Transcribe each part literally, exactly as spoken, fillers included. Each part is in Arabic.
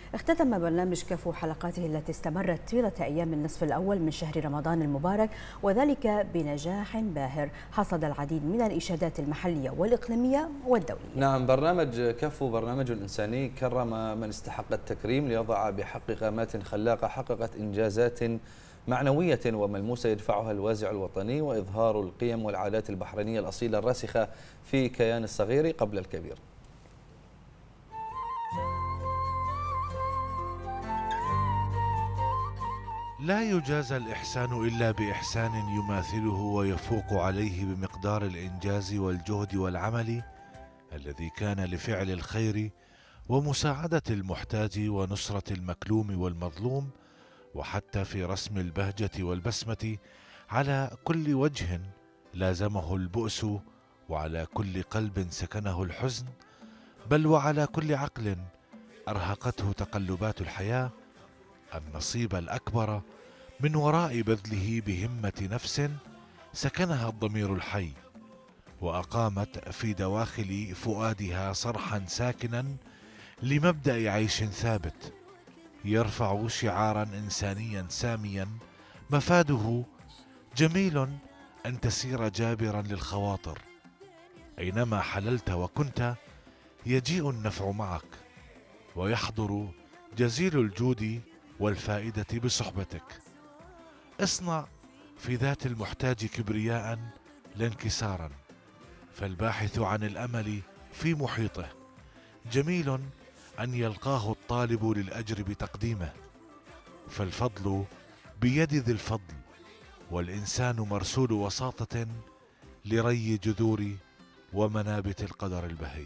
اختتم برنامج كفو حلقاته التي استمرت طيلة أيام النصف الأول من شهر رمضان المبارك، وذلك بنجاح باهر حصد العديد من الإشادات المحلية والإقليمية والدولية. نعم، برنامج كفو برنامج إنساني كرم من استحق التكريم ليضع بحق قامات خلاقة حققت إنجازات معنوية وملموسة يدفعها الوازع الوطني وإظهار القيم والعادات البحرينية الأصيلة الراسخة في كيان الصغير قبل الكبير. لا يجازى الإحسان إلا بإحسان يماثله ويفوق عليه بمقدار الإنجاز والجهد والعمل الذي كان لفعل الخير ومساعدة المحتاج ونصرة المكلوم والمظلوم، وحتى في رسم البهجة والبسمة على كل وجه لازمه البؤس، وعلى كل قلب سكنه الحزن، بل وعلى كل عقل أرهقته تقلبات الحياة، النصيب الأكبر من وراء بذله بهمة نفس سكنها الضمير الحي، وأقامت في دواخل فؤادها صرحا ساكنا لمبدأ عيش ثابت يرفع شعارا إنسانيا ساميا مفاده جميل أن تسير جابرا للخواطر، أينما حللت وكنت يجيء النفع معك، ويحضر جزيل الجود والفائدة بصحبتك. اصنع في ذات المحتاج كبرياء لا انكسارا، فالباحث عن الأمل في محيطه جميل أن يلقاه الطالب للأجر بتقديمه، فالفضل بيد ذي الفضل، والإنسان مرسول وساطة لري جذور ومنابت القدر البهي.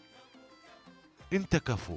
انت كفو،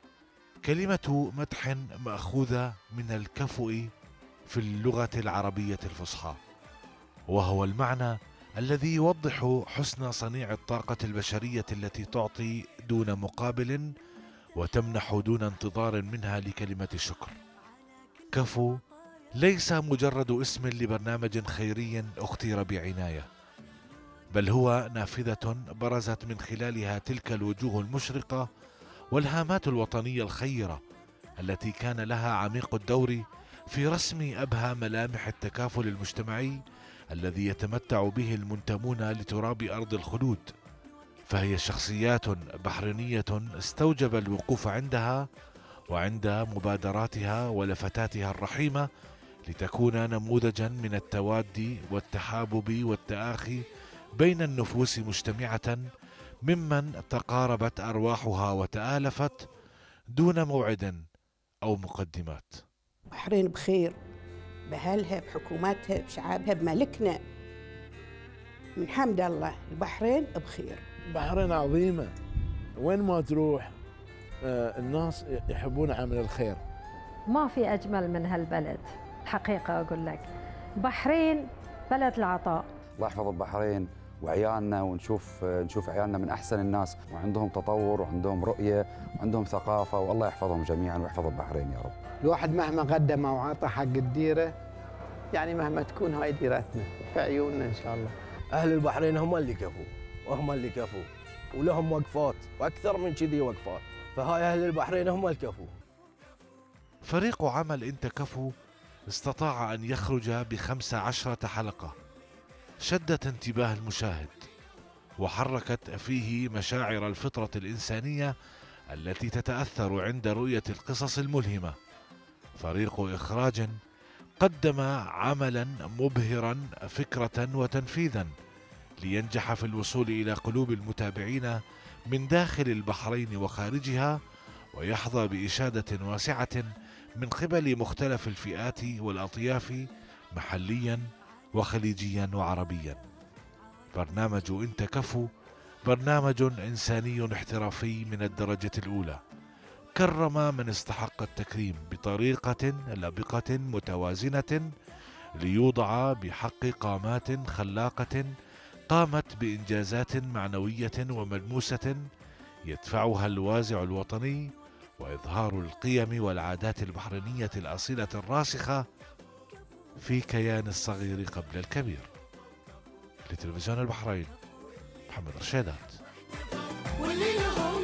كلمة مدح مأخوذة من الكفؤ في اللغة العربية الفصحى، وهو المعنى الذي يوضح حسن صنيع الطاقة البشرية التي تعطي دون مقابل وتمنح دون انتظار منها لكلمة الشكر. كفو ليس مجرد اسم لبرنامج خيري اختير بعناية، بل هو نافذة برزت من خلالها تلك الوجوه المشرقة والهامات الوطنية الخيرة التي كان لها عميق الدور في رسم أبهى ملامح التكافل المجتمعي الذي يتمتع به المنتمون لتراب أرض الخلود. فهي شخصيات بحرينية استوجب الوقوف عندها وعند مبادراتها ولفتاتها الرحيمة لتكون نموذجا من التوادي والتحابب والتآخي بين النفوس مجتمعة ممن تقاربت أرواحها وتآلفت دون موعد أو مقدمات. البحرين بخير بأهلها بحكوماتها بشعابها بملكنا، من حمد الله البحرين بخير. البحرين عظيمة، وين ما تروح الناس يحبون عمل الخير. ما في أجمل من هالبلد الحقيقة. أقول لك البحرين بلد العطاء. الله يحفظ البحرين وعيالنا، ونشوف نشوف عيالنا من أحسن الناس، وعندهم تطور وعندهم رؤية وعندهم ثقافة، والله يحفظهم جميعا ويحفظ البحرين يا رب. الواحد مهما قدم وعطى حق الديرة، يعني مهما تكون هاي ديرتنا في عيوننا إن شاء الله. أهل البحرين هم اللي كفوا وهم اللي كفوا، ولهم وقفات وأكثر من كذي وقفات، فهاي أهل البحرين هم الكفو. فريق عمل انت كفو استطاع أن يخرج بخمس عشرة حلقة شدت انتباه المشاهد وحركت فيه مشاعر الفطرة الإنسانية التي تتأثر عند رؤية القصص الملهمة. فريق إخراج قدم عملا مبهرا فكرة وتنفيذا لينجح في الوصول إلى قلوب المتابعين من داخل البحرين وخارجها، ويحظى بإشادة واسعة من قبل مختلف الفئات والأطياف محليا وخليجيا وعربيا. برنامج انت كفو برنامج إنساني احترافي من الدرجة الأولى، كرم من استحق التكريم بطريقة لبقة متوازنة ليوضع بحق قامات خلاقة قامت بإنجازات معنوية وملموسة يدفعها الوازع الوطني وإظهار القيم والعادات البحرينية الأصيلة الراسخة في كيان الصغير قبل الكبير. لتلفزيون البحرين، محمد رشيدات.